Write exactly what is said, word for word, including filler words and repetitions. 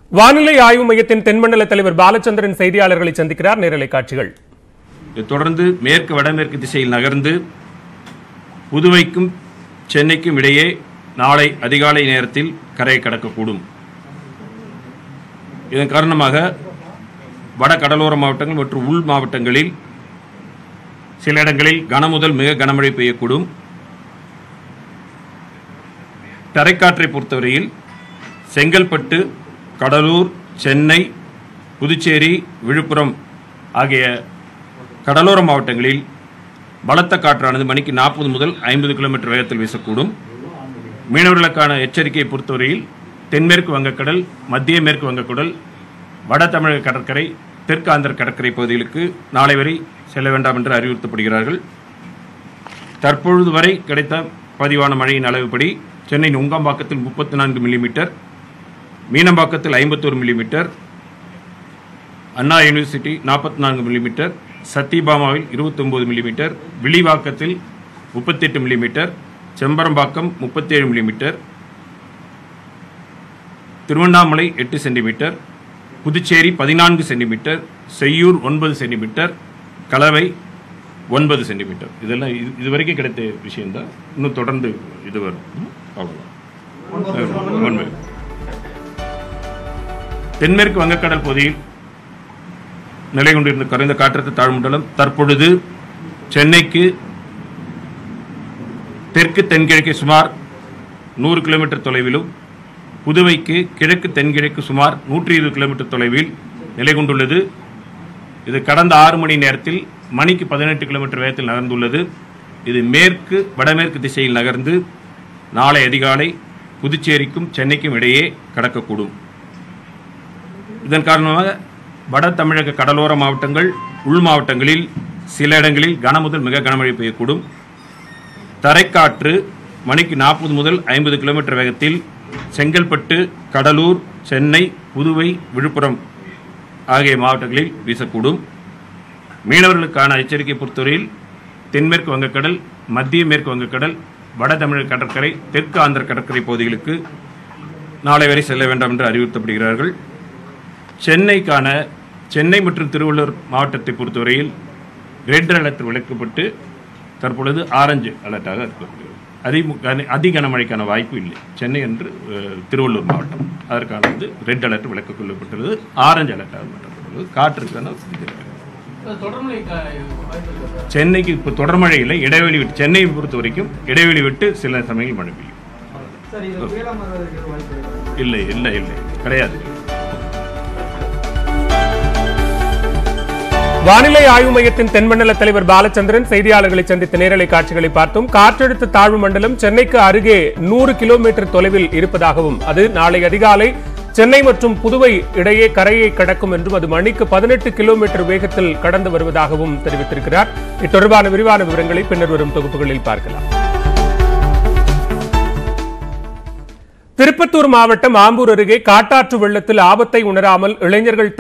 வானிலை ஆய்வு மையத்தின் தென்மண்டல தலைவர் பாலச்சந்திரன் செய்தியாளர்களை சந்திக்கிறார். நேரலை காட்சிகள். தொடர்ந்து மேற்கு வடமேற்கு திசையில் நகர்ந்து புதுவைக்கும் சென்னைக்கும் இடையே நாளை அதிகாலை நேரத்தில் கரையை கடக்கக்கூடும். இதன் காரணமாக வட கடலோர மாவட்டங்கள் மற்றும் உள் மாவட்டங்களில் சில இடங்களில் கனமுதல் மிக கனமழை பெய்யக்கூடும். தரைக்காற்றை பொறுத்தவரையில் செங்கல்பட்டு, கடலூர், சென்னை, புதுச்சேரி, விழுப்புரம் ஆகிய கடலோர மாவட்டங்களில் பலத்த காற்றானது மணிக்கு நாற்பது முதல் ஐம்பது கிலோமீட்டர் வேகத்தில் வீசக்கூடும். மீனவர்களுக்கான எச்சரிக்கையை பொறுத்தவரையில் தென்மேற்கு வங்கக்கடல், மத்திய மேற்கு வங்கக்கடல், வட தமிழக கடற்கரை, தெற்கு ஆந்திர கடற்கரை பகுதிகளுக்கு நாளை வரை செல்ல வேண்டாம் என்று அறிவுறுத்தப்படுகிறார்கள். தற்பொழுது வரை கிடைத்த பதிவான மழையின் அளவுப்படி சென்னை நுங்கம்பாக்கத்தில் முப்பத்தி நான்கு மில்லிமீட்டர், மீனம்பாக்கத்தில் ஐம்பத்தோரு மில்லிமீட்டர், அண்ணா யூனிவர்சிட்டி நாற்பத்தி நான்கு மில்லிமீட்டர், சத்தியபாமாவில் இருபத்தி ஒன்பது மில்லிமீட்டர், வில்லிவாக்கத்தில் முப்பத்தி எட்டு மில்லிமீட்டர், செம்பரம்பாக்கம் முப்பத்தி ஏழு மில்லிமீட்டர், திருவண்ணாமலை எட்டு சென்டிமீட்டர், புதுச்சேரி பதினான்கு சென்டிமீட்டர், செய்யூர் ஒன்பது சென்டிமீட்டர், கலவை ஒன்பது சென்டிமீட்டர். இதெல்லாம் இது இதுவரைக்கும் கிடைத்த விஷயம்தான். இன்னும் தொடர்ந்து இது வரும். அவ்வளோதான். தென்மேற்கு வங்கக்கடல் பகுதியில் நிலை கொண்டிருந்த குறைந்த காற்றழுத்த தாழ்வுமண்டலம் தற்பொழுது சென்னைக்கு தெற்கு தென்கிழக்கு சுமார் நூறு கிலோமீட்டர் தொலைவிலும், புதுவைக்கு கிழக்கு தென்கிழக்கு சுமார் நூற்றி இருபது கிலோமீட்டர் தொலைவில் நிலை கொண்டுள்ளது. இது கடந்த ஆறு மணி நேரத்தில் மணிக்கு பதினெட்டு கிலோமீட்டர் வேகத்தில் நகர்ந்துள்ளது. இது மேற்கு வடமேற்கு திசையில் நகர்ந்து நாளை அதிகாலை புதுச்சேரிக்கும் சென்னைக்கும் இடையே கடக்கக்கூடும். இதன் காரணமாக வட தமிழக கடலோர மாவட்டங்கள், உள் மாவட்டங்களில் சில இடங்களில் கனமுதல் மிக கனமழை பெய்யக்கூடும். தரைக்காற்று மணிக்கு நாற்பது முதல் ஐம்பது கிலோமீட்டர் வேகத்தில் செங்கல்பட்டு, கடலூர், சென்னை, புதுவை, விழுப்புரம் ஆகிய மாவட்டங்களில் வீசக்கூடும். மீனவர்களுக்கான எச்சரிக்கை பொறுத்தவரையில் தென்மேற்கு வங்கக்கடல், மத்திய மேற்கு வங்கக்கடல், வட தமிழக கடற்கரை, தெற்கு ஆந்திர கடற்கரை பகுதிகளுக்கு நாளை வரை செல்ல வேண்டாம் என்று அறிவுறுத்தப்படுகிறார்கள். சென்னைக்கான சென்னை மற்றும் திருவள்ளூர் மாவட்டத்தை பொறுத்தவரையில் ரெட் அலர்ட் விளக்கப்பட்டு தற்பொழுது ஆரஞ்சு அலர்ட்டாக இருக்கப்படுகிறது. அதி அதி கனமழைக்கான வாய்ப்பு இல்லை. சென்னை என்று திருவள்ளூர் மாவட்டம் அதற்கான வந்து ரெட் அலர்ட் விளக்க கொள்ளப்பட்டுள்ளது. ஆரஞ்சு அலர்ட்டாக மாற்றப்பட்டுள்ளது. காற்றுக்கான சென்னைக்கு இப்போ தொடர்மழை இல்லை, இடைவெளி விட்டு சென்னையை பொறுத்த வரைக்கும் இடைவெளி விட்டு சில சமயங்கள் மழை பெய்யும். இல்லை இல்லை இல்லை கிடையாது. வானிலை ஆய்வு மையத்தின் தென்மண்டல தலைவர் பாலச்சந்திரன் செய்தியாளர்களை சந்தித்த நேரலை காட்சிகளை பார்த்தோம். காற்றழுத்த தாழ்வு மண்டலம் சென்னைக்கு அருகே நூறு கிலோமீட்டர் தொலைவில் இருப்பதாகவும், அது நாளை அதிகாலை சென்னை மற்றும் புதுவை இடையே கரையை கடக்கும் என்றும், அது மணிக்கு பதினெட்டு கிலோமீட்டர் வேகத்தில் கடந்து வருவதாகவும் தெரிவித்திருக்கிறார். இது தொடர்பான விரிவான விவரங்களை பின்னர் வரும் தொகுப்புகளில் பார்க்கலாம். திருப்பத்தூர் மாவட்டம் ஆம்பூர் அருகே காட்டாற்று வெள்ளத்தில் ஆபத்தை உணராமல் இளைஞர்கள்